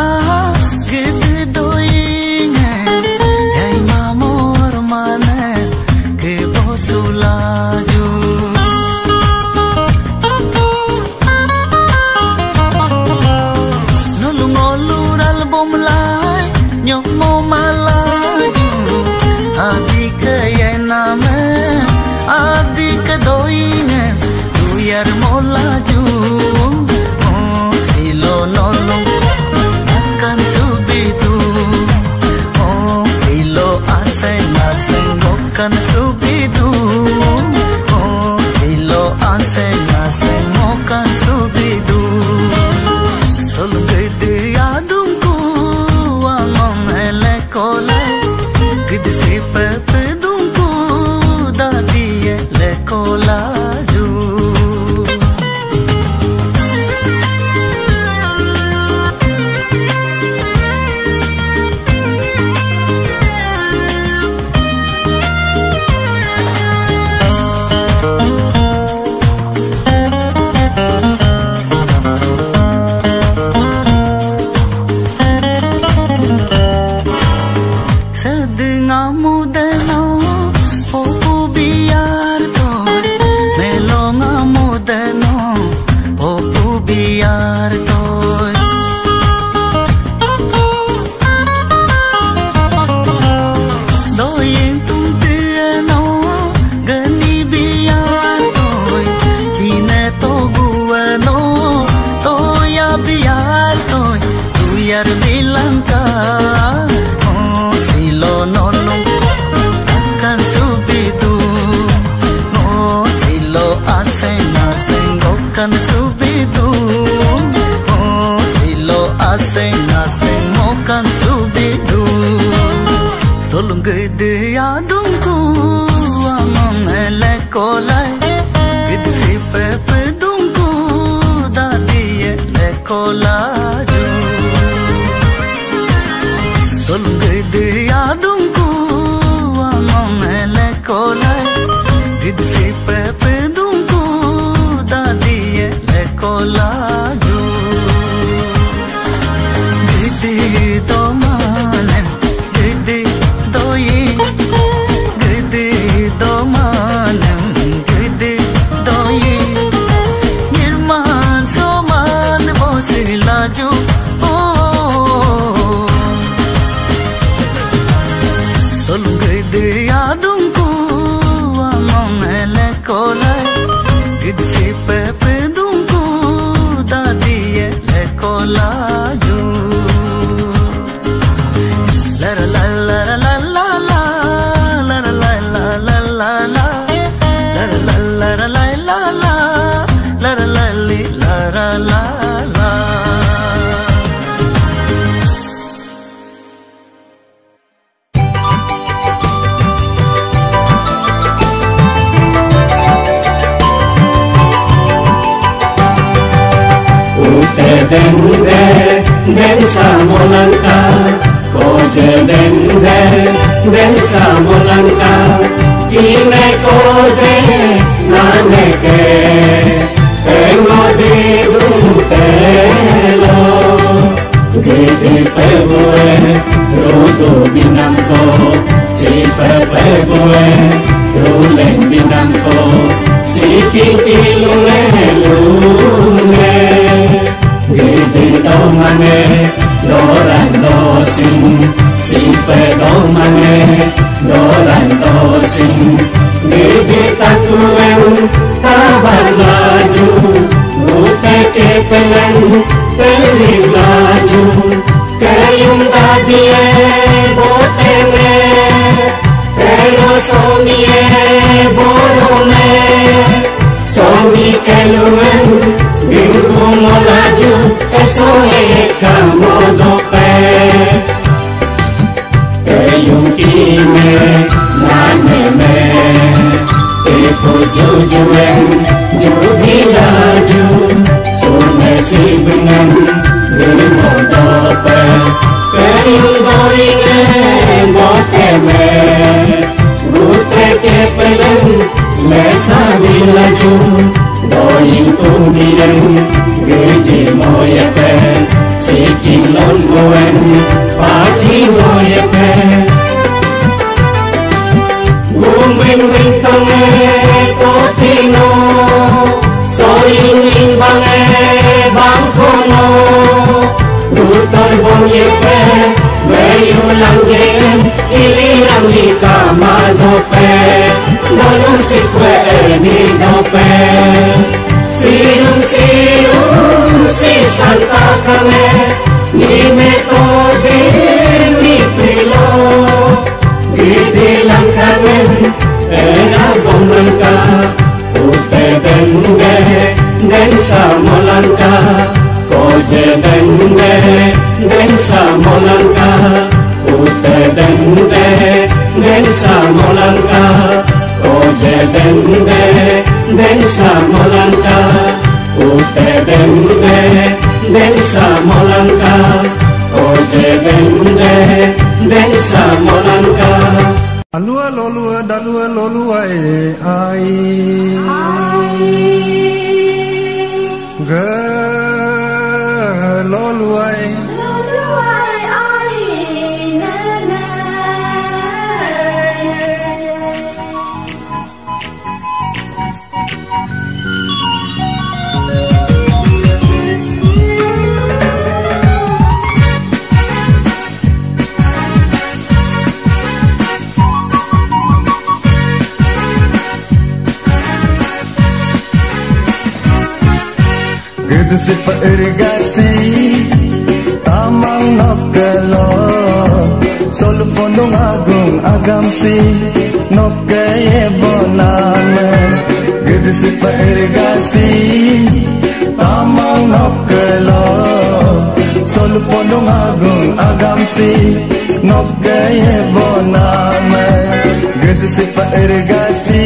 Doing to be young, Gigi Moya, pe bayu langgen ililang di kamadope dolong sikwe di dope sirum si santa kame ni metode ni prilo gidilang kamen era bomangka ute denge den samolangka koje denge den samolangka ute denge den samolangka koje denge den samolangka ute denge den samolangka koje denge den samolangka alua lolua dalua lolua ai ge lolua Gitu sifat irigasi tamang nokelo solo fondong agung agamsi nokeye boname gitu sifat irigasi tamang nokelo solo fondong agung agamsi nokeye boname gitu sifat irigasi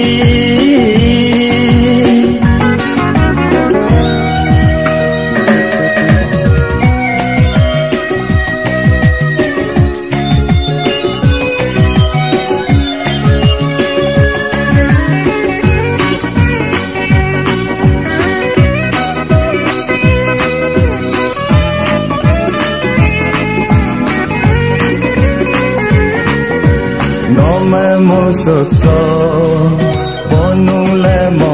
Musuk so ponung lemo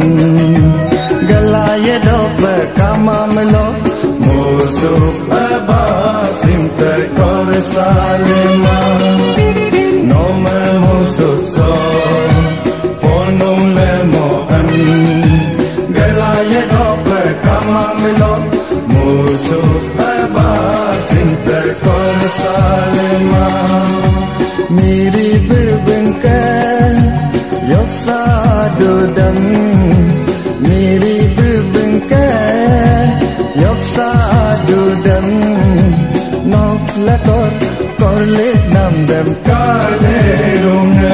galaya dope kama melo musuk aba simte kore salima nome musuk so ponung lemo galaya dope kama melo musuk aba simte kore salima miri bengke yoksa dudam miri bengke yoksa dudam nok lakor korle nam dam kale runge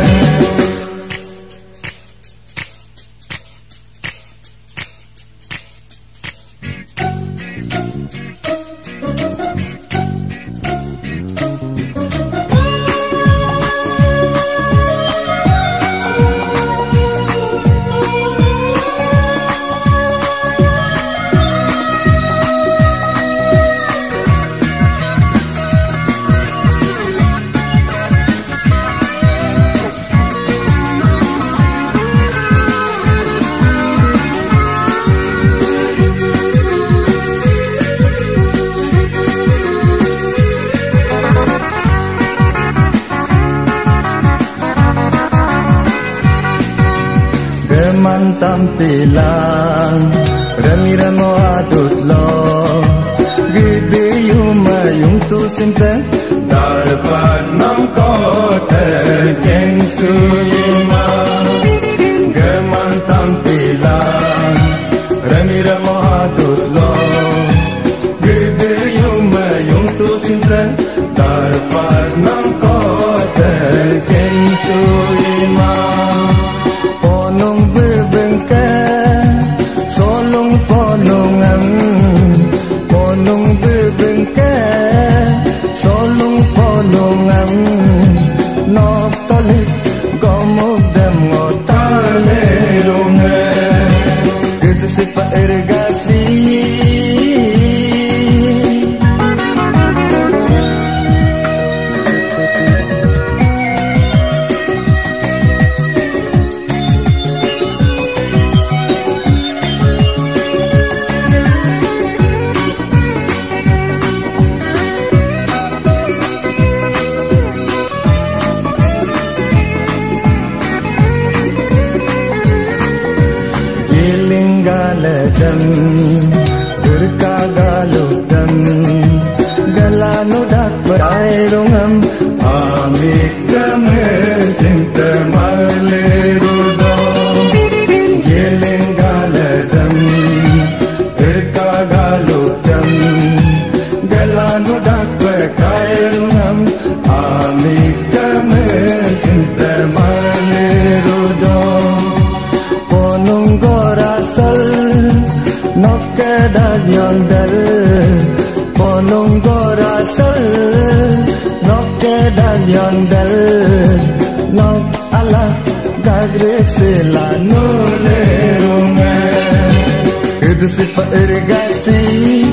tampilan rami-ramo adut lo gede yumayung tu simpen dapat namkote ken suyima geman tampilan rami-ramo adut lo gede yumayung tu simpen dapat namkote ken suyima ponong bebengke solong ponongan ponong bebengke solong ponongan nok tolik gomok dem ngotale runge gitu sifat irigasi dan berkagalutan galano dak berairungam amik kemesin temarlerudo geleng galadam berkagalutan galano dak berairungam amik kemesin temarlerudo ponung gorasal nokkedan yondal ponung gorasal nokkedan yondal nok ala gagrek selano lerunga itu sifat irigasi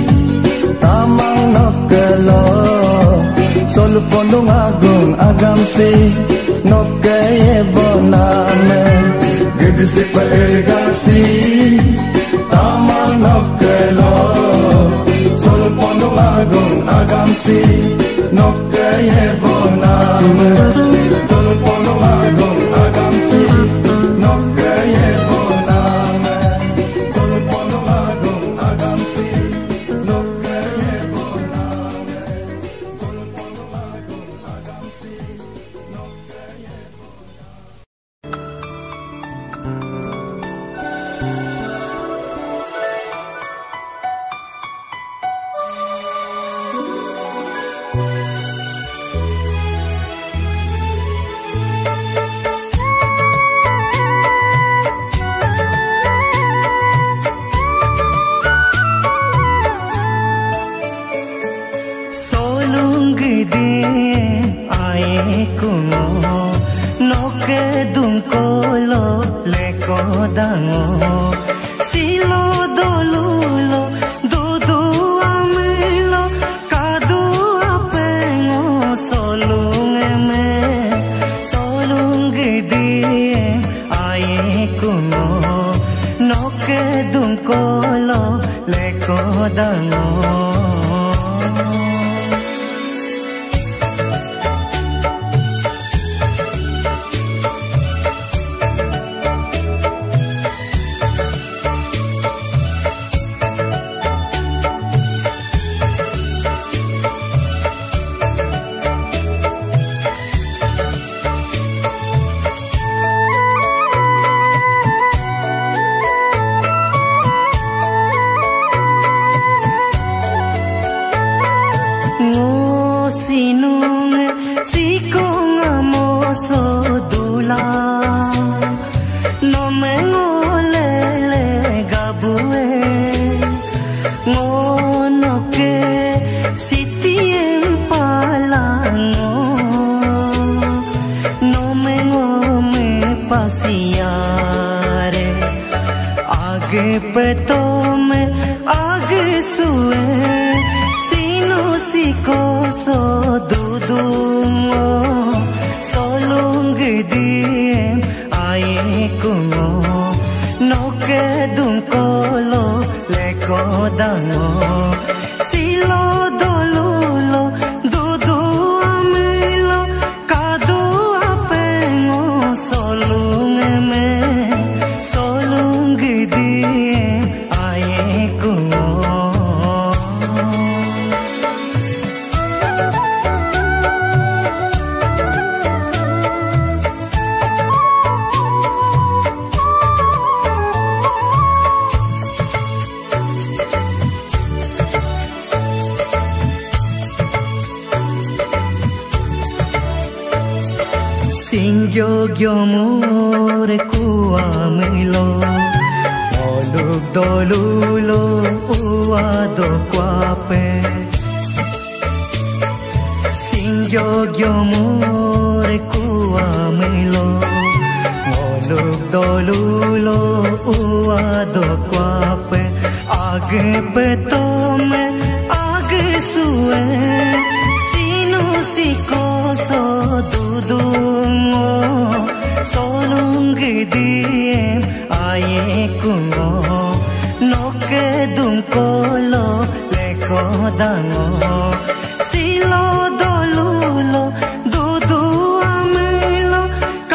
tamang nokkelo solo ponung agung agamsi nokkeye boname itu sifat irigasi tamang nokkelo solo ponung agung agamsi nokkeye boname solo ponung agung agamsi nokkeye boname solo ponung agung agamsi nokkeye boname solo ponung agung agamsi nokkeye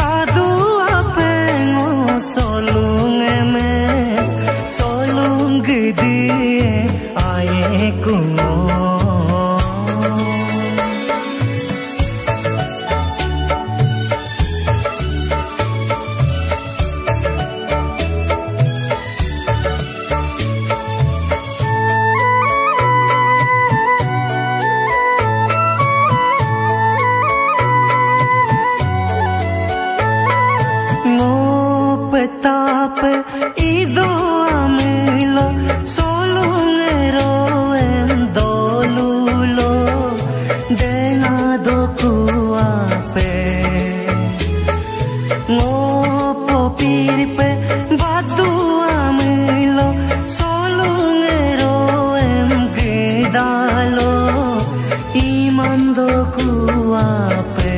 solung Chando कुआ पे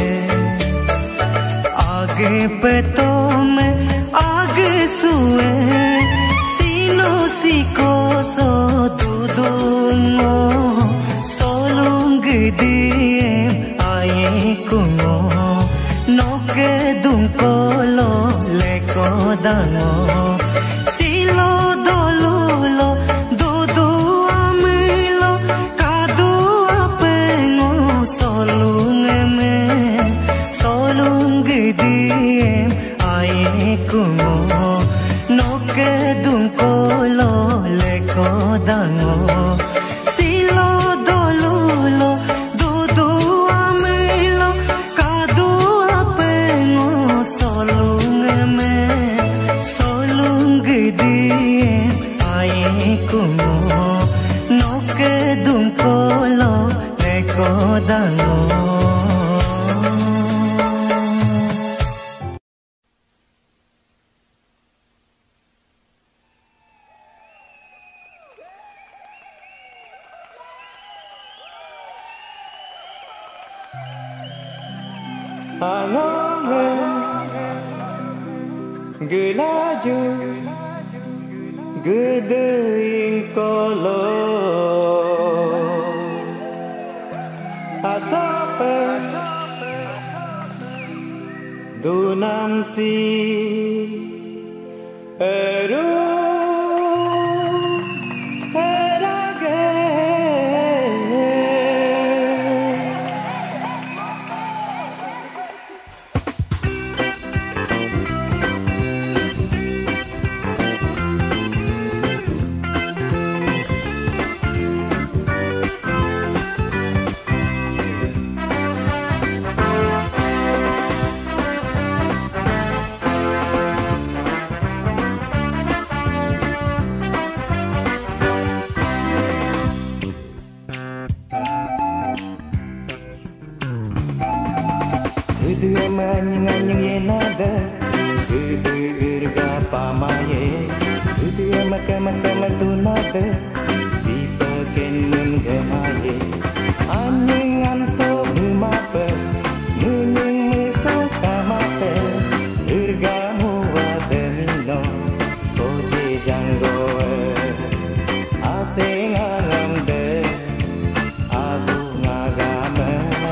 आगे पे तो मैं आगे सुए सीनो सीको सो दूदूंगो सोलुंग दिए आए कुंगो नोके दुंको लो लेको दांगो सिलो दolulo dudu amilo kadu apengo solungeme solung diem aye kumo noke dunkolo leko dango silo dolulo dudu amilo kadu apengo solungeme solung diem aye kumo noke dunkolo leko dango. Gelaju gedeing kolo asape dunam si eru erage Gede manyang yenada Gede irga pamaye Gede makam tunada Si peken mun gemaye Anyingan so mumapa Munying meso kamapa Irga muwa demino Koje janggo Asing alamde Aku ngagama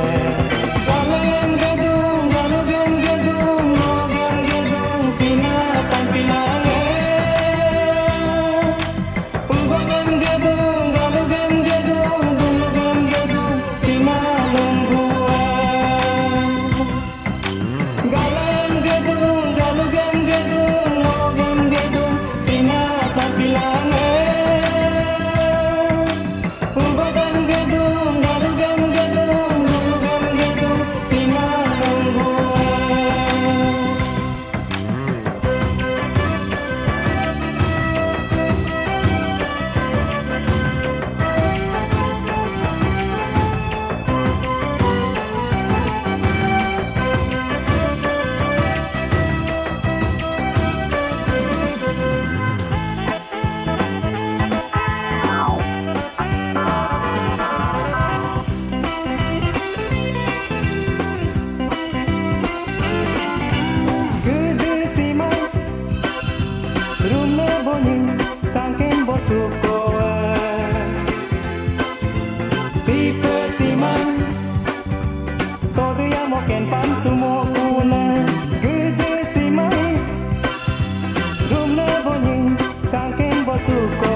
Semua kuna gede si mai rumle bonin kangken bosuko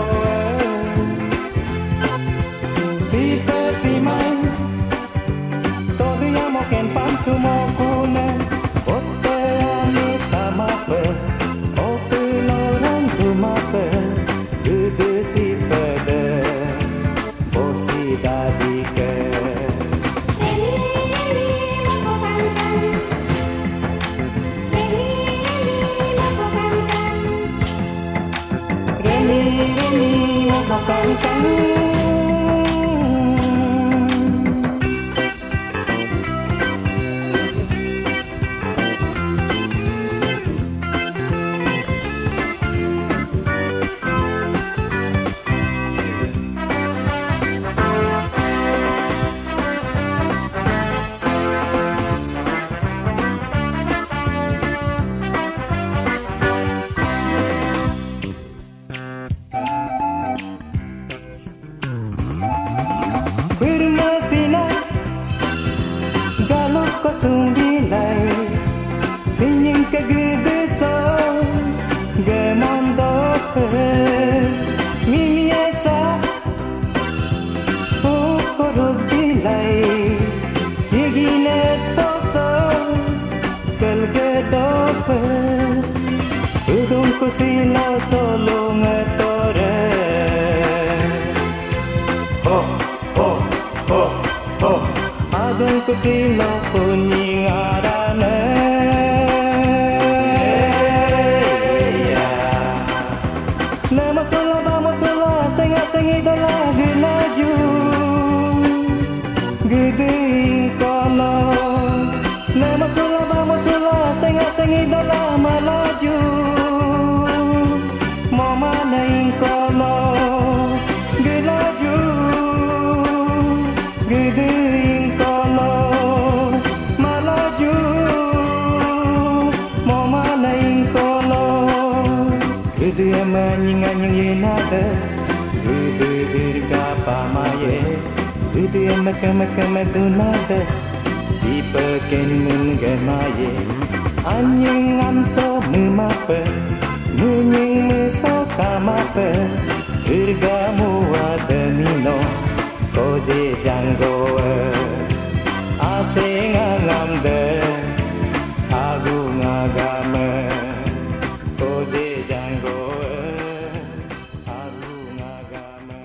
si mai todo llamo que en pan semua kuna ote ami tamape ote loran tumape gede si pede bosi dadike sumbilai senyum kegedesau gemondo pe mimi esa pokorok bilai yegine toso kelgedope udung ko sila solong tore ho ho ho ho adung ko sila kunyingarane nama sala bama sala senga sengi dala gelaju geding kala nama sala bama sala senga sengi dala malaju mama naing kala gelaju geding kala malaju mama naing kala gede amanying yenada gede irga pamaye gede amakam dunada si peken mengemaye anying amso memape munying meso kamape irga muada mino koje janggo asing ngamde agung agama koje janggo agung agama.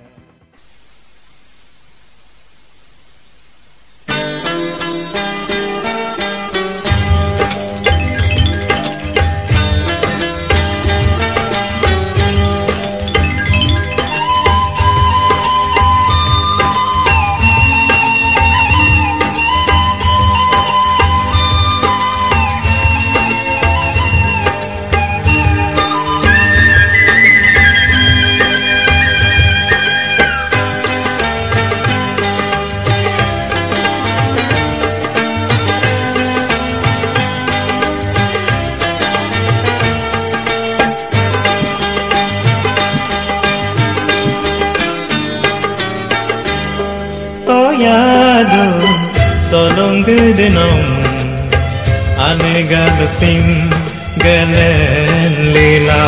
Toyado tolong gedenong ane galuk sim galen lila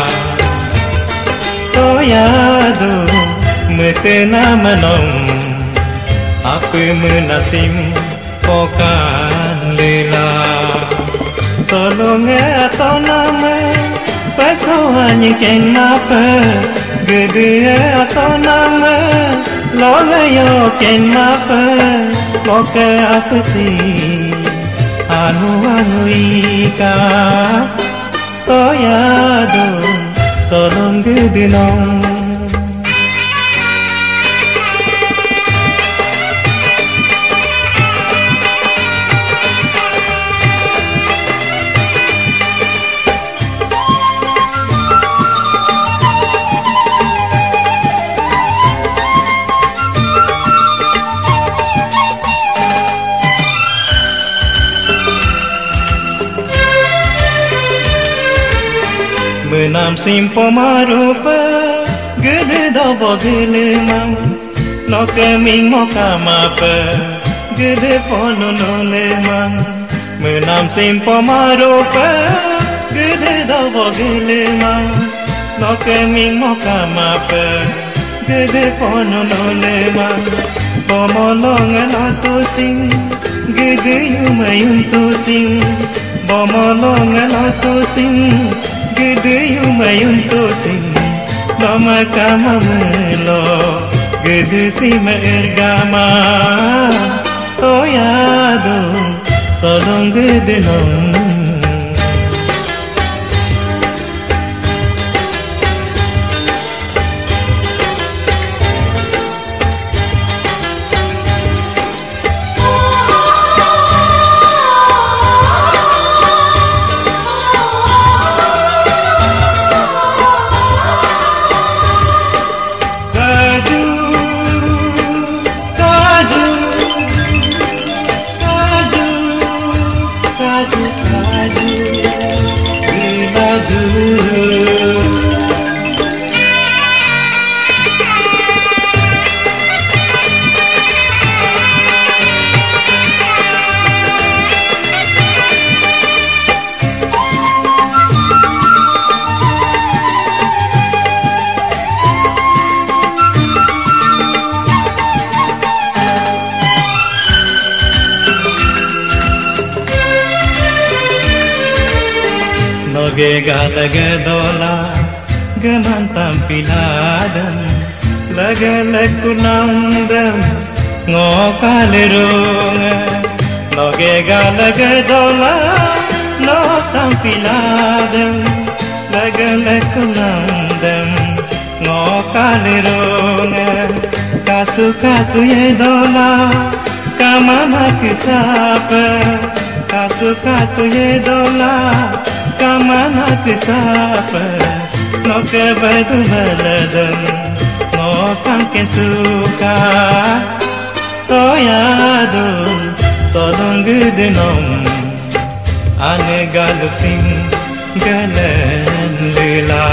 Toyado metena manong apa menasim pokan lila tolong atau nama pasohannya ken apa gede atau nama Lolayo ken mapa moka aku si anu ika toyado tolong gedinong Menam simpo marupa gede dobo gele mam no keming moka mapa gede pono no le mam Menam simpo marupa gede dobo gele mam no keming moka mapa gede pono no le mam Bomolong no to sing gede yumayun to sing Bomolong no to sing gede yumayun to sing lama kama melo gede si mergama toyado tolong gede nong Loge galaga dola gaman tampiladan Lagalak kunandam ngokalirunga Loge galaga dola no tampiladan Lagalak kunandam ngokalirunga Kasu-kasu ye dola kamana kisapa Kasu-kasu ye dola kamana kisapa No kebadu maladan No tangken suka Toyadun Tolong gedenom Ane galuk sing Galen lila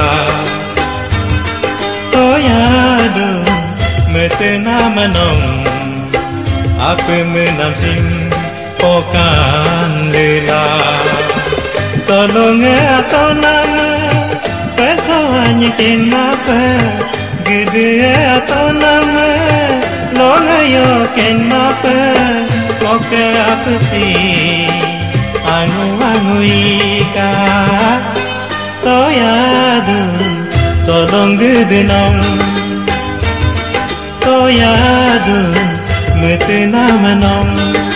Toyadun Metena manong Apa menam sing Pokan lila Tolong atau nama Pesawanya kenapa Gede atau nama Longayo kenapa Koke apa sih Anu-anu ika Toyadun Tolong gede nom Toyadun Metena manong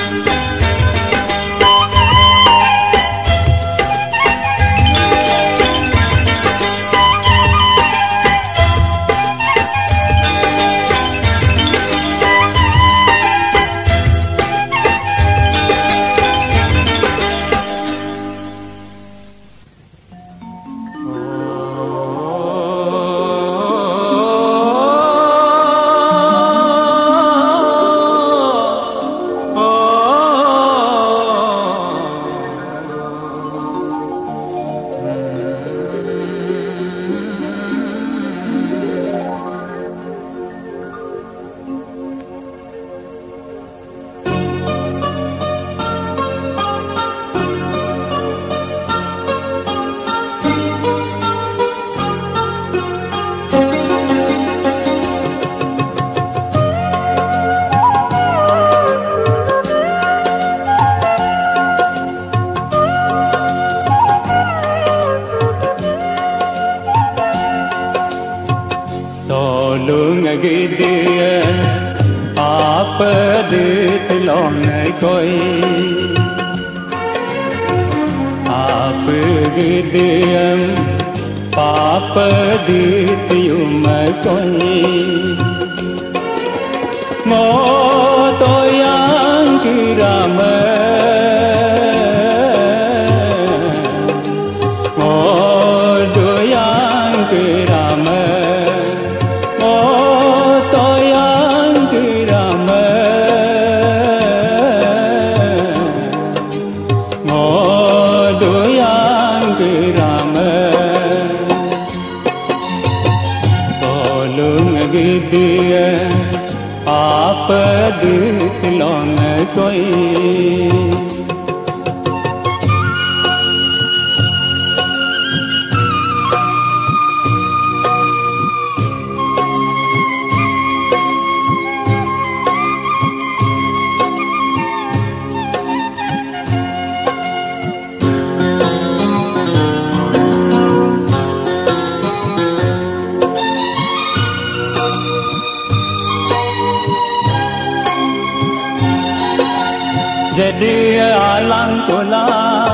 Jadi alang kula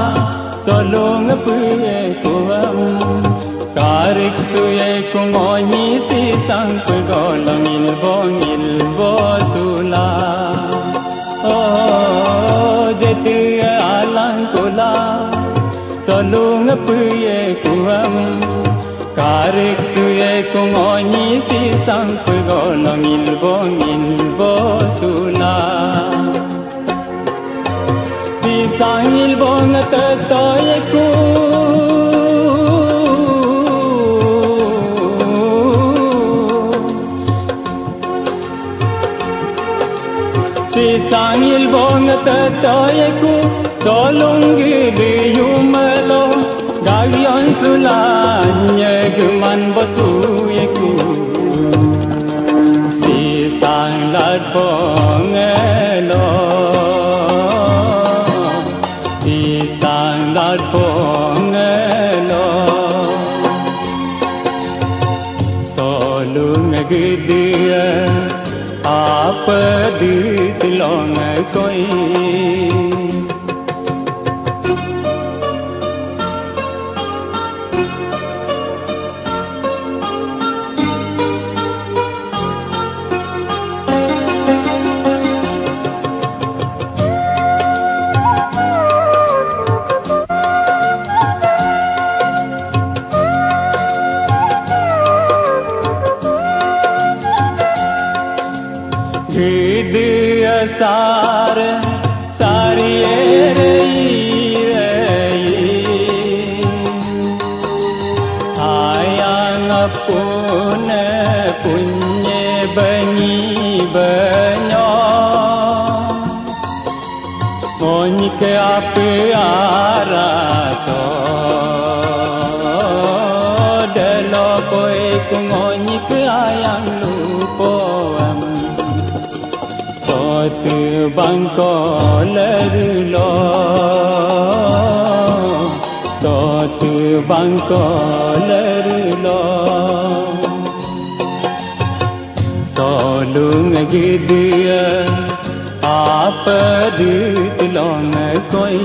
solong puye kuam karik suye kungonyi si sang pegolong ilbo sula oh jadi alang kula solong puye kuam karik suye kungonyi si sang pegolong ilbo sula Sangil bong tatoyeku Si sangil bong tatoyeku Tolongi diyumalo Gagyon sulanya Guman basuyeku Si sang lat bong elo Sang lat bong elo long coi Sar sariere ayang pun punya bani banyo ngoni ke apa arato delo koi ku ngoni ke ayang lupo tu bangko lerlo to tu bangko lerlo solung gidia apa dit long koi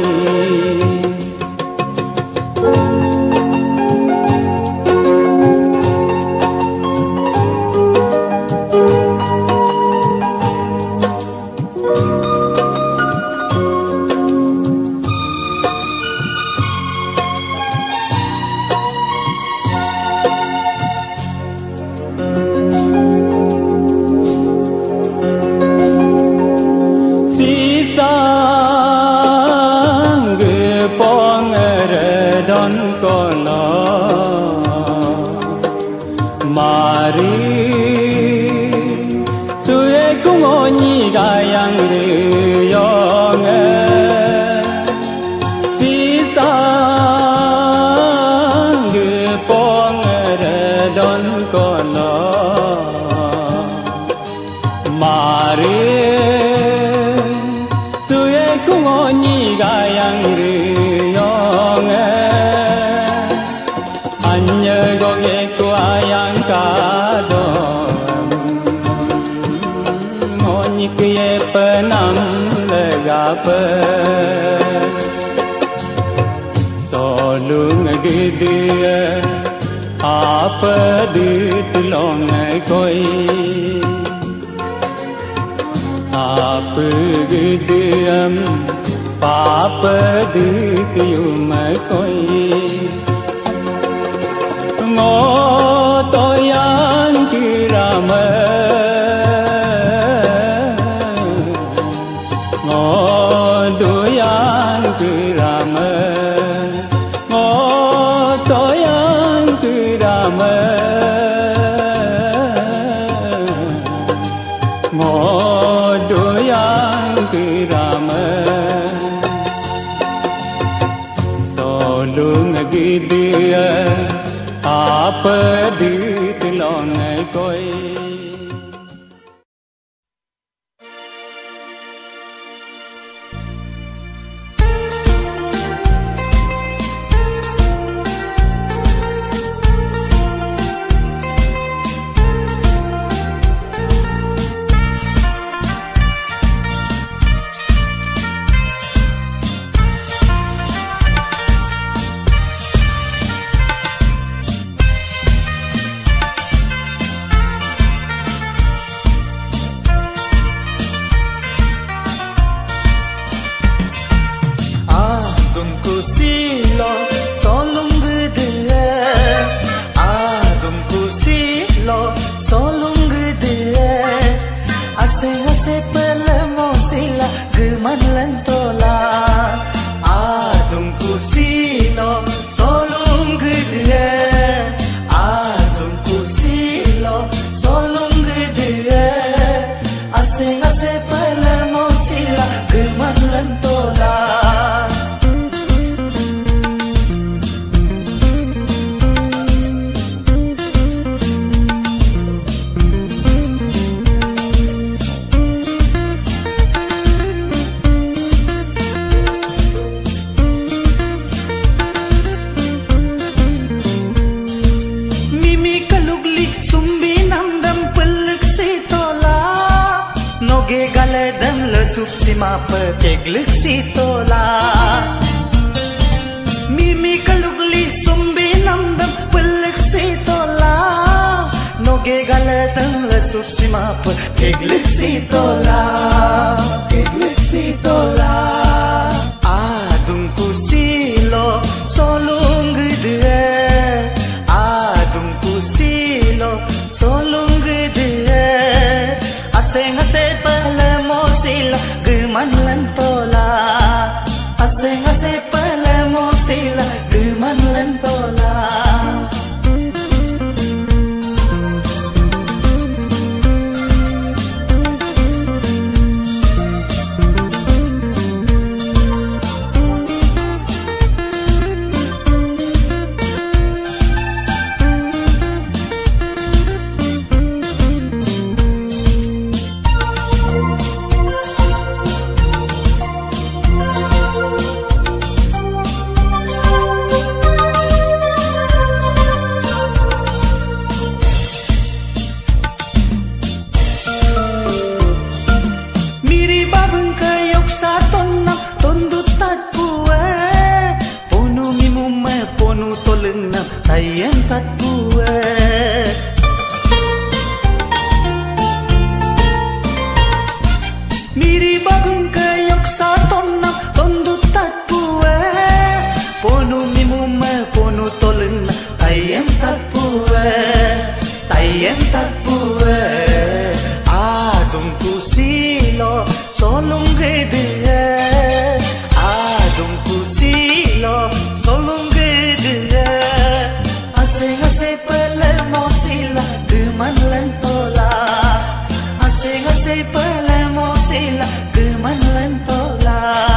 solung gidia apa dit long koi apa gidiam papa dit yum koi ngo to yang kirama apa dit long koi lesup si mapa keglik si tola Mimi kalugli sumbi namdam pelik si tola Noge galatang lesup si mapa keglik si tola Keglik si tola Adung ku silo solung gede Adung ku silo solung gede Aseng-aseng pelemo sila geman lentola Aseng-aseng pelemo sila geman lentola Tayang tat bue Miri bagung kayok sa tonam Tondut tat bue Ponu mimume ponu toleng Tayang tat bue Tayang tat bue Adung ku silo solong gede Adung ku silo solong gede Aseng-aseng pelemo sila geman lentola Aseng-aseng pelemo sila geman lentola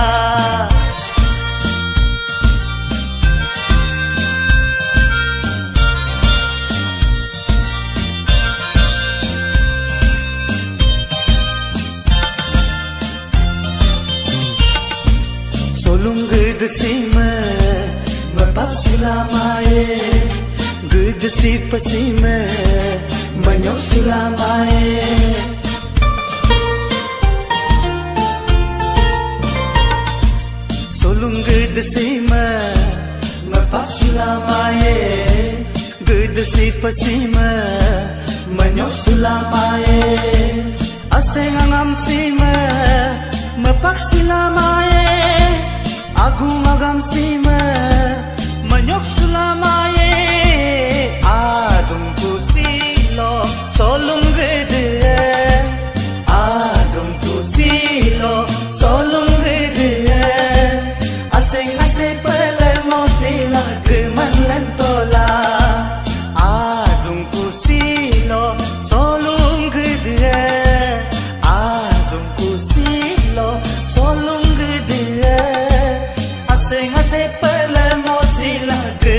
Solung gede sima Mabab sila mae Gede si pasime Manyok sila mae Solung gede sima Mabab sila mae Gede si pasime Manyok sila mae Aseng angam sima Mabab sila mae Agung agam sima Manyok sila mae Adung ku silo solung gede Adung ku silo solung gede Aseng-aseng pelemo sila geman lentola Adung ku silo solung gede Adung ku silo solung gede Aseng-aseng pelemo sila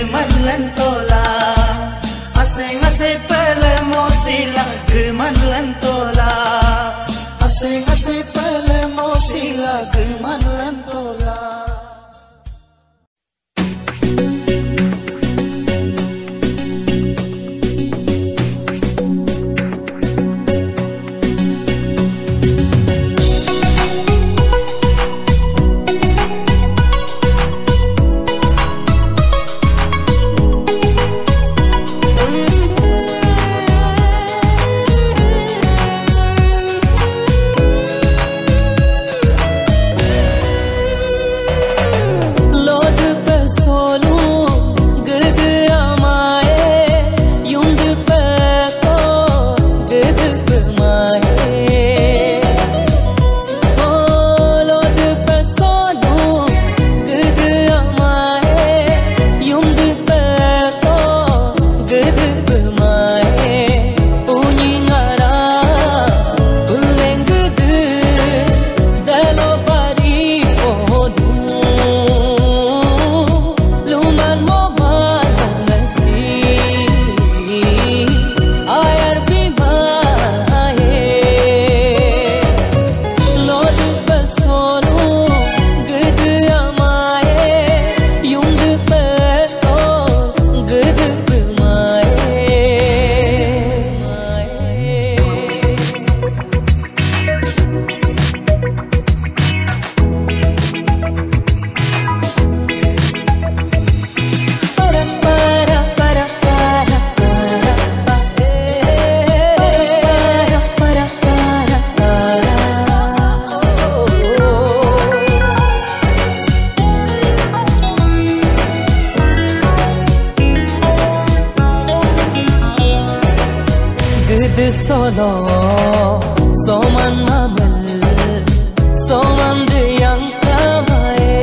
solo soman mamel soman yang kamae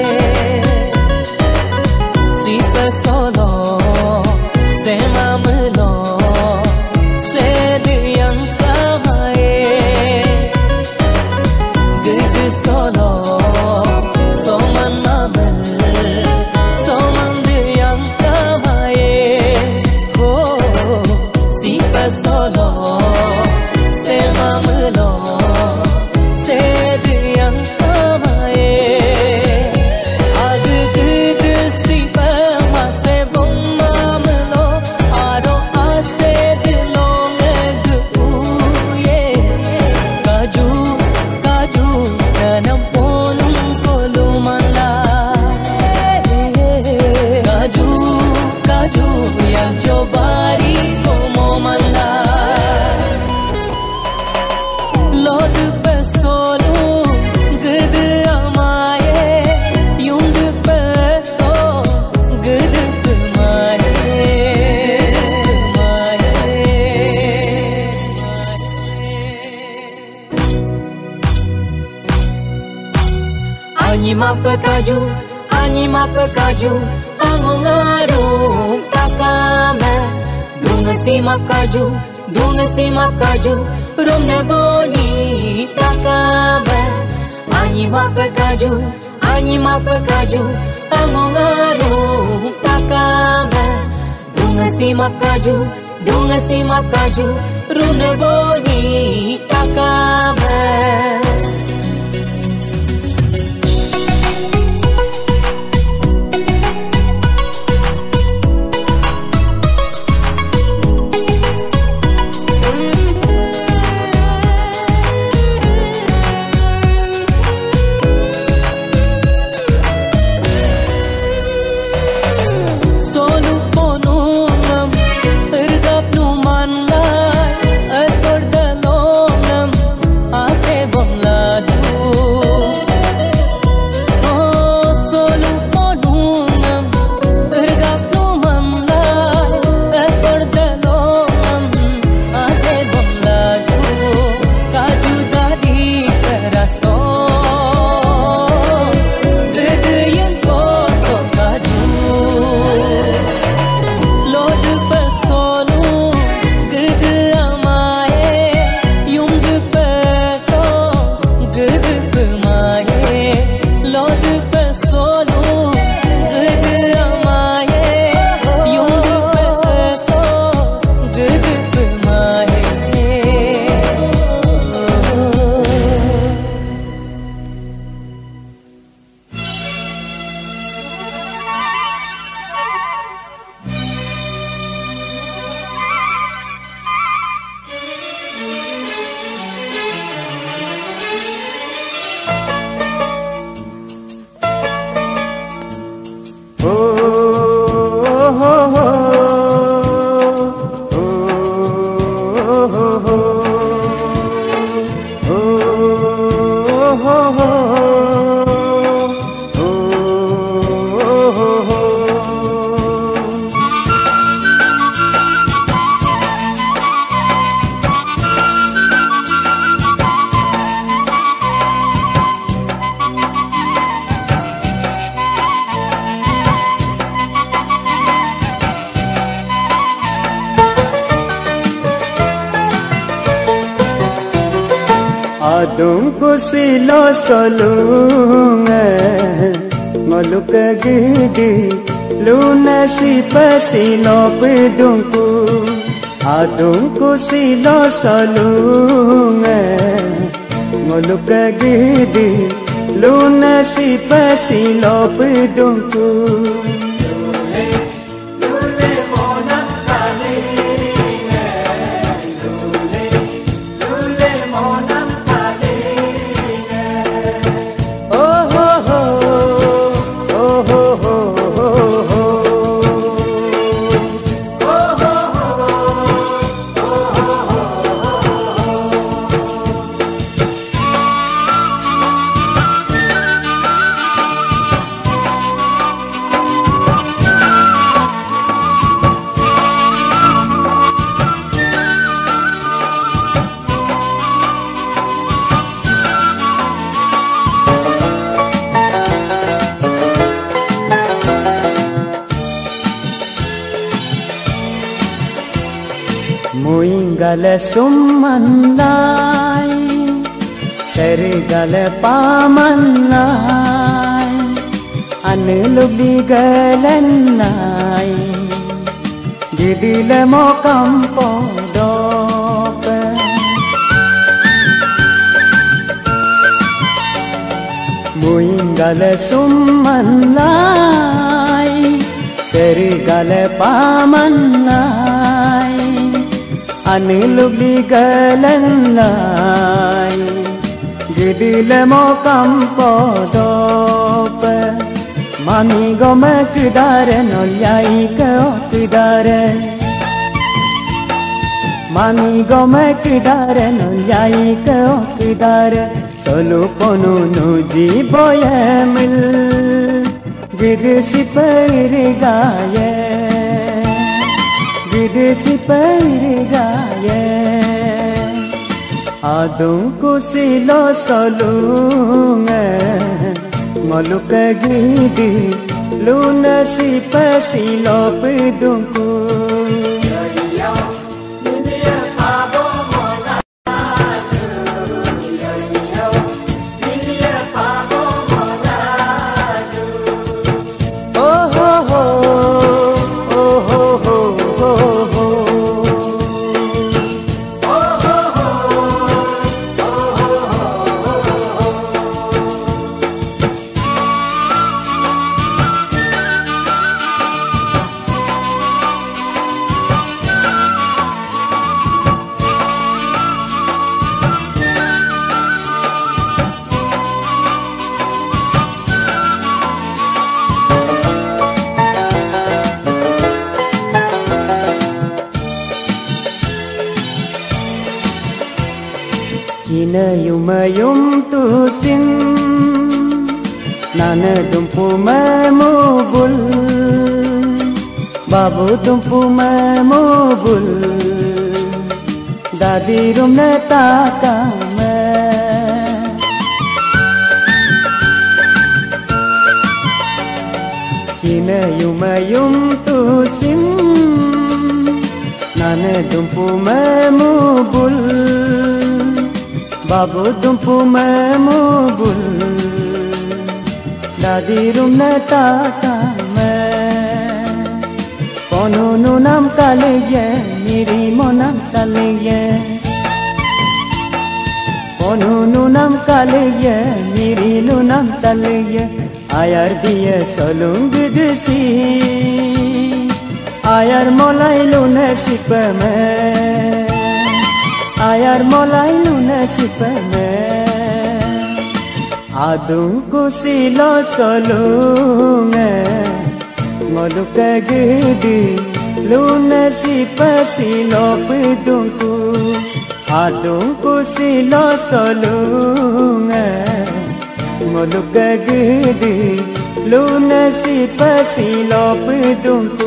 si pe solo se mamelo se yang kamae gid solo soman mamel soman yang kamae ho si pe solo se mamelo se yang kamae ag gid si pe ma se bom mamelo aro ase dilong gu ye kaju kaju nanam ponum kolumala kaju kaju yang jobari komo mala lord pe solo gud amaye yung pe to gud Anyi mapa kaju angongarum takame dunga si map kaju romne boni takame anyi mapa kaju angongarum takame dunga si map kaju romne boni takame Adungku silo solunge ngoluk gidi luna si pasilo pedungku adungku silo solunge ngoluk gidi luna si pasilo pedungku gale summanai seri gale pamanai anulubli galenai didile mo kampo dope muingale summanai seri gale pamanai anilubli galenai didile mo kampo dope mami gome kidare nolyai ko kidare mami gome kidare nolyai ko kidare solu ponu nuji boyemil gidisi peirigaye gidisi peirigaye adung kusilo solunge Maluk gidi luna si pasilo pedungku Yum tu sin nana dumpu memubul babu dumpu memubul dadi rumne takame kine yum tu sin nana dumpu memubul Babu dumpu memubul dadi rumne takame ponunu nam kaleye miri monam kaleye ponunu nam kaleye miri lunam kaleye ayar diye solung gidsi ayar molai lune sipame ayar molai lune sipame adung kusilo solunge maluk gidi lune sipasilo pedungku adung kusilo solunge maluk gidi lune sipasilo pedungku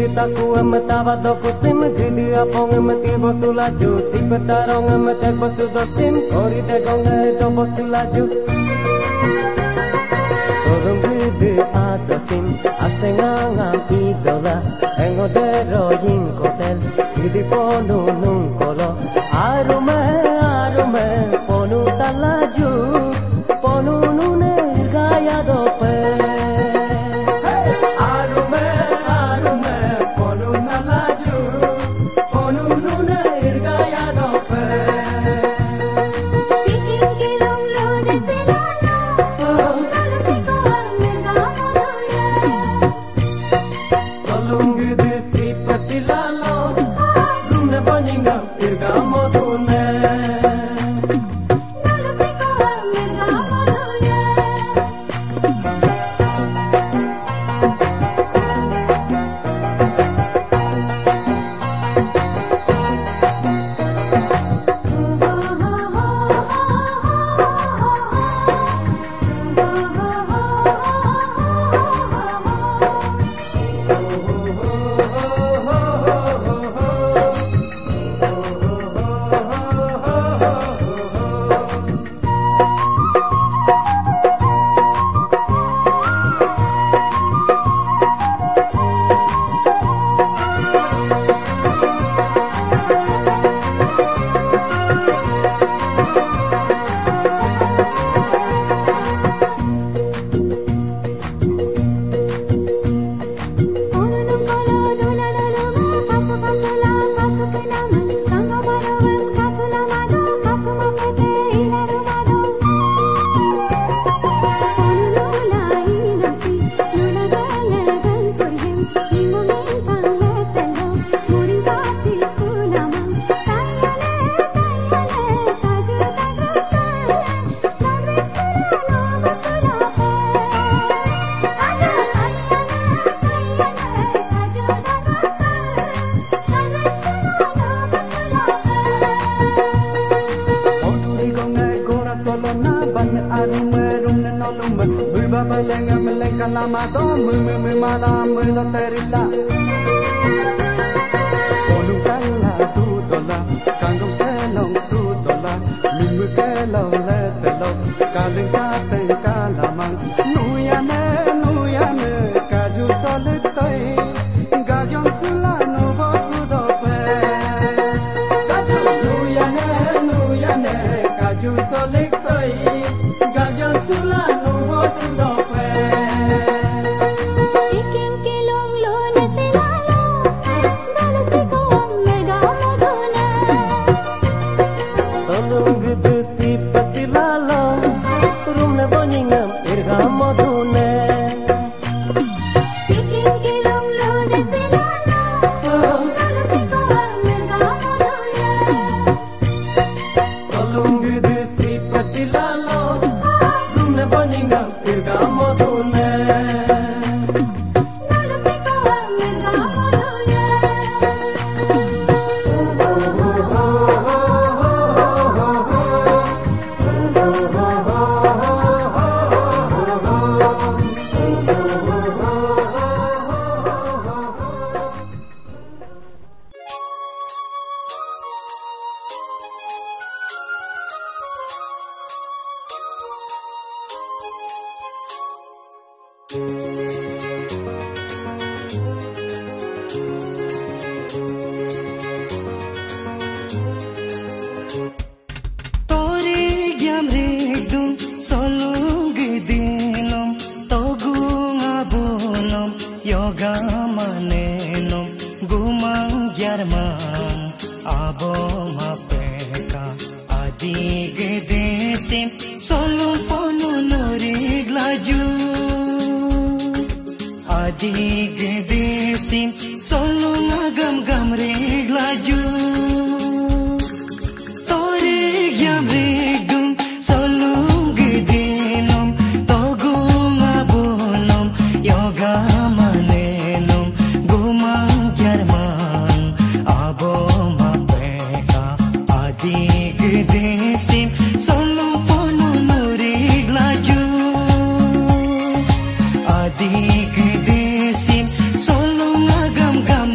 taku amatawa doku sim gidi apong amati bosulaju si petarong amatek bosudosim kori degong do bosulaju sorong gidi adosim asengang idola engodero yin kotel gidi ponu nung kolo arume ponu talaju ponu nune gaya dope Adik desim solo ngagam-gam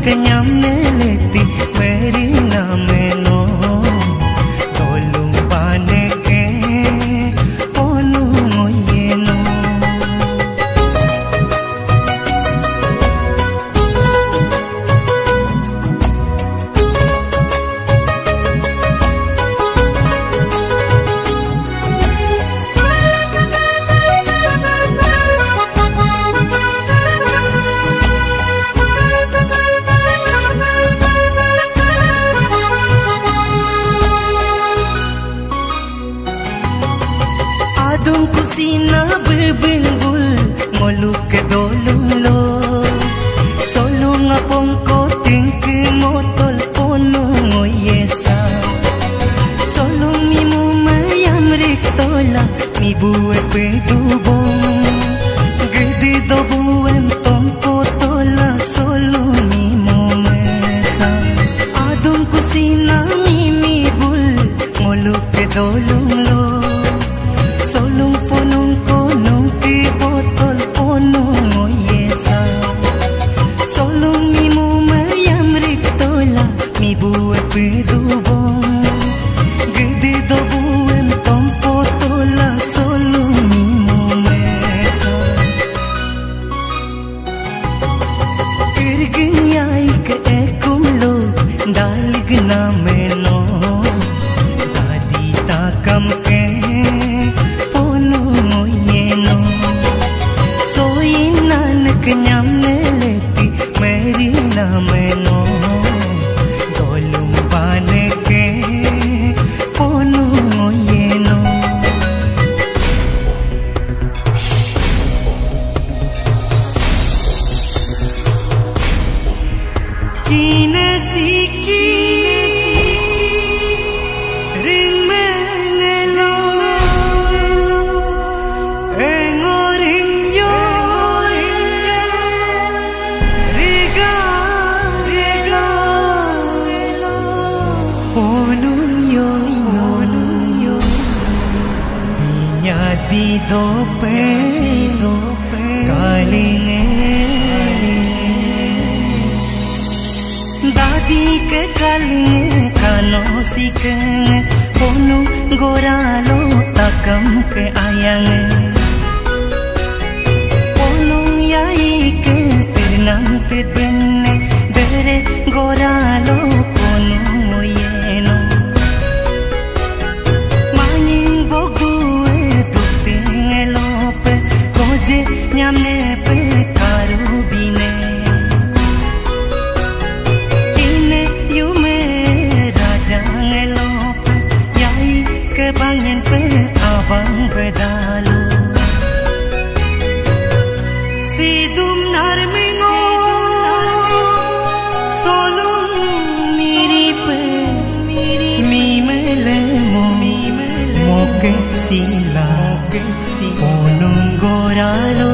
kenyam neleti meri nameno tolong paneke ponu moyeno adung kusina bebinggul moluk ke dolung lo solung apong ko tingki motol pono ngoyesa solung mimu mayam riktola mi buwe pedubong gede do buwem tongko tola solung mimu mesa adung kusina mimibul moluk ke dolung lo solung ponong konong ki botol ponong ngoyesa solung mimu mayam riktola mi buwe pedubong gede do buwem tompo tola solung mimu mesa irgin yai ke ekum lo dalig na meno dadi takam ke kenyam neleti meri nameno dolung paneke ponu yeno kinesiki ring menelo engoring yo bidope kalinge dadi ke kalinge kano sikenge ponu goralo takam ke ayange ponung yai ke tirnang tedbenne dere goralo ponu yeno nyamne pe karubine ine yume raja ngelope yai ke bangen pe abang pedalo sidum narmingo solum miripe mi melemo moke sila ponung goralo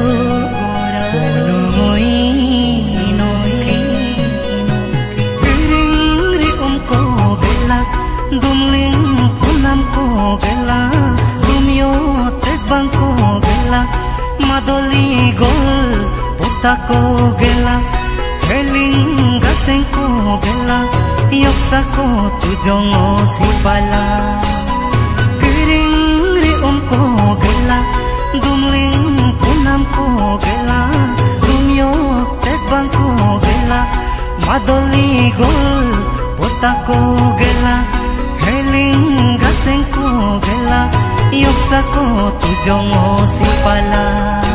dumling punam ko gela dumyo tebang ko gela madoli gol puta ko gela heling gaseng ko gela yoksa ko tujong sipala kiring riom ko gela dumling punam ko gela dumyo tebang ko gela madoli gol puta ko gela heling gaseng ko gela yoksa ko tujong sipala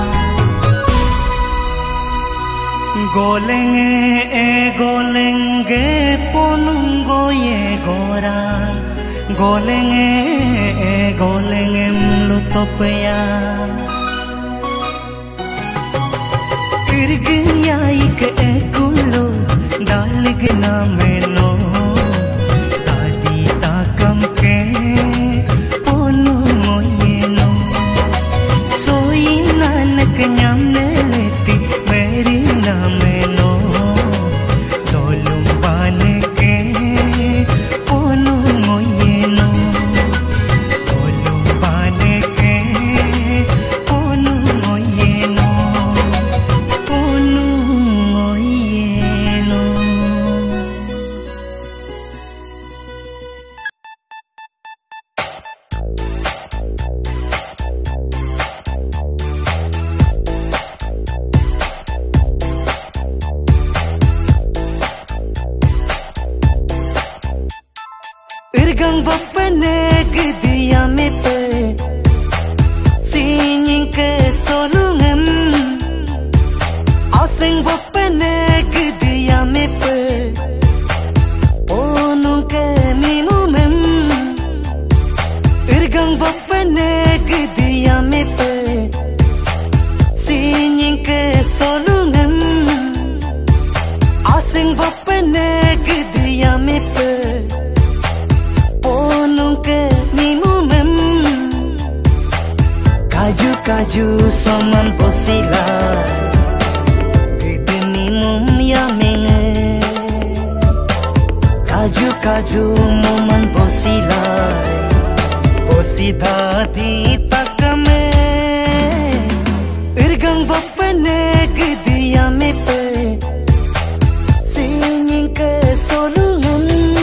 golenge ponung goye gora golenge mlutopya kirgin yai ke ekumlo dalig na meno takam ke ponu moyeno soinan kenyam neleti meri nameno dolung paneke ponu moyeno dolung paneke ponu moyeno ponu moyeno Irgang bapanek dia mepe Singing ke solungem Asing bapanek dia mepe Onung ke minumem Irgang bapanek dia mepe Singing ke solungem Asing bapanek dia mepe Kaju soman posila Gede mum ya menge Kaju moman posila Posida di takame Irgang bapane gede ya mepe Singing ke solungan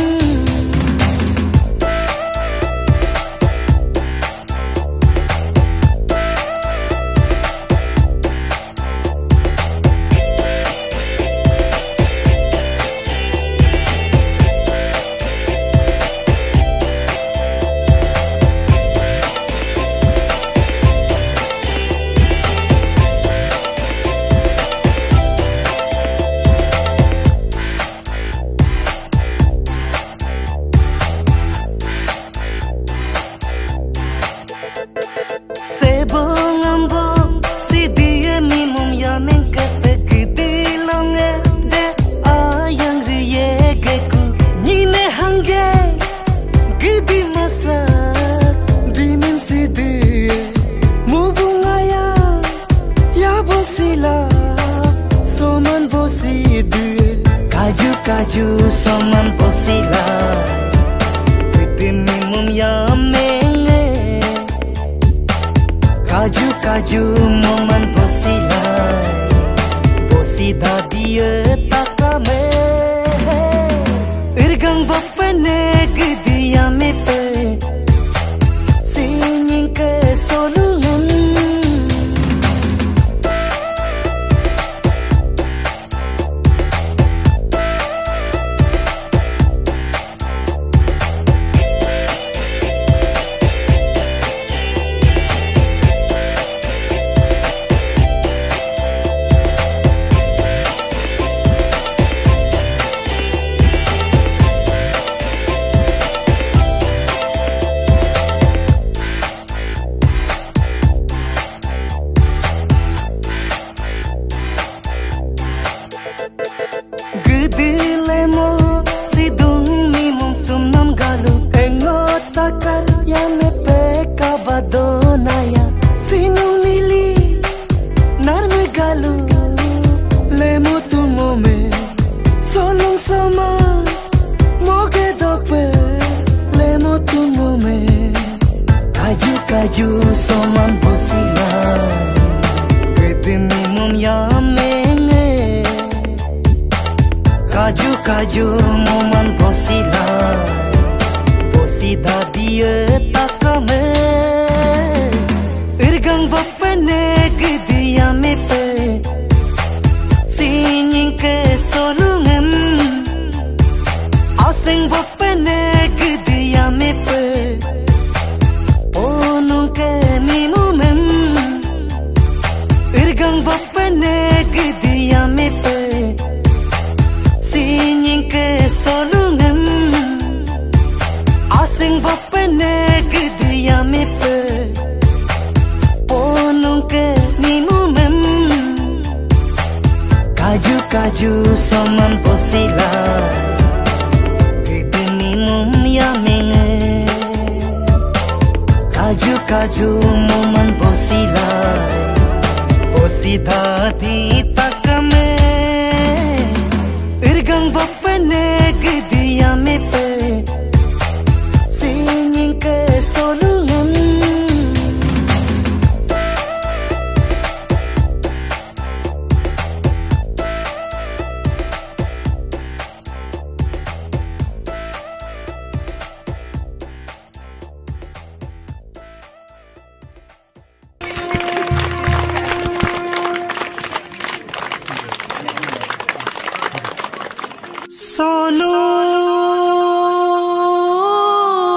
Kaju soman posila Gede mum ya menge Kaju moman posila Posida dia takame Irgang bapane gede ya mepe Singing ke solungan Kaju soman posila Gede mum ya menge Kaju moman posila Posida dia takame Irgang bapane gede ya mepe Singing ke solungem Asing bapane gede ya mepe Irgang bapane gede ya mepe Singing ke solungan Asing bapane gede ya mepe Ponung ke minumem Kaju soman posila Gede minum ya menge Kaju moman posila Posida di takame Irgang bapane gede ya mepe Singing ke solungan Solo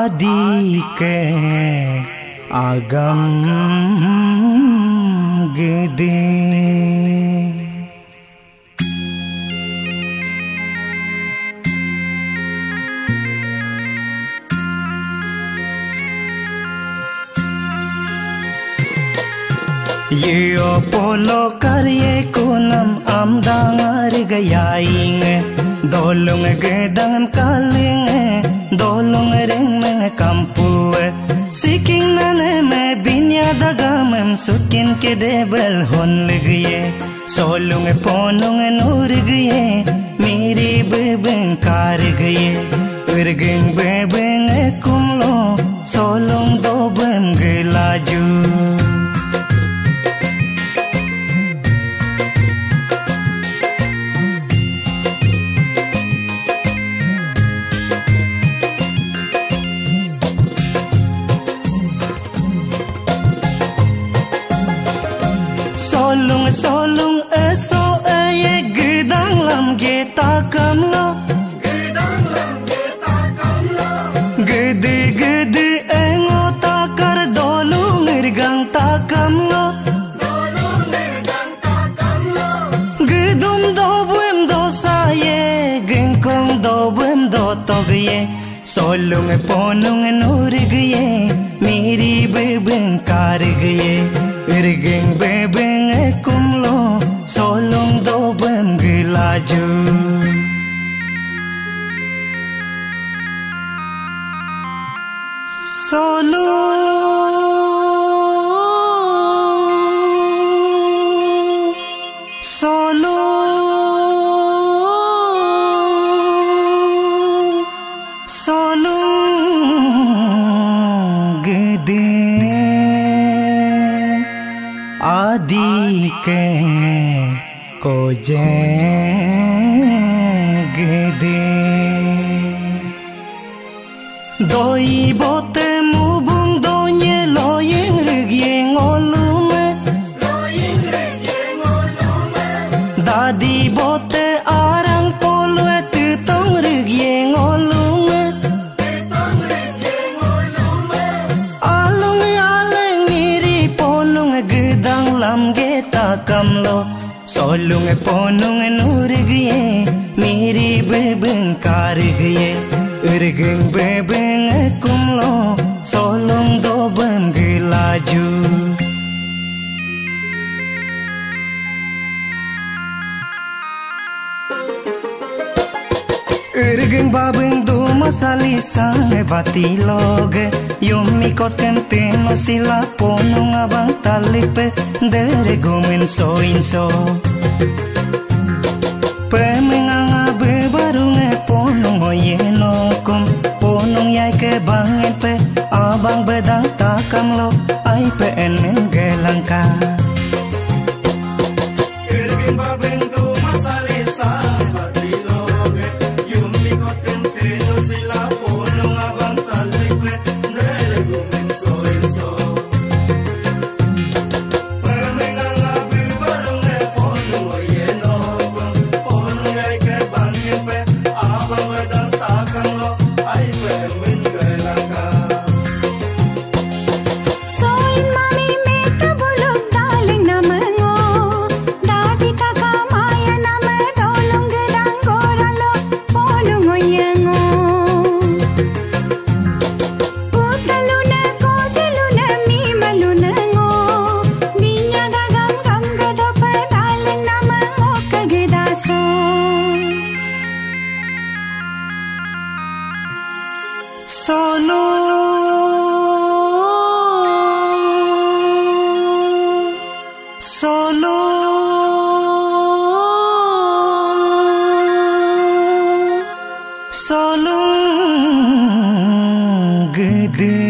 आदि के आगम गिदे ये पोलो karye kunam amdangar gayaing dolong gedang kaling dolong reng meng kampu siking nane me binya dagamem sukin ke debel hon lgiye solong ponong nur giye meri bebeng kar giye urgeng bebeng kumlo solong dobem gelaju solung eso ye gedang lam ge takam lo gede gede engo takar dolung irgang takam lo gedum do buem do sa ye gengkong do buem do tog ye solung ponung nur ge meri bebeng kar ge irgeng bebeng kumlo solong dobem gelaju solong gede आदि के को गदे doi bote mubung donye loyeng regieng olume dadi bote arang polue tutong regieng olume alung aleng miri ponung gedang lam geta kamlo solung ponung nur giye meri bebeng kar giye urgeng bebeng kumlo solong dobem gelaju urgeng babeng do masali sang bati loge yomi koten teno sila ponong abang talipe dere gomen so inso pemenganga bebarung ponong oyenokom ponong yai ke bangen pe abang bedang takam lo ai pe enen gelangka urgeng babeng do masali sang bati loge yomi koten teno sila ponong abang talipe dere gomen so inso solong gede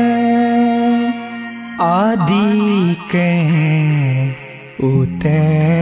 आदि के उते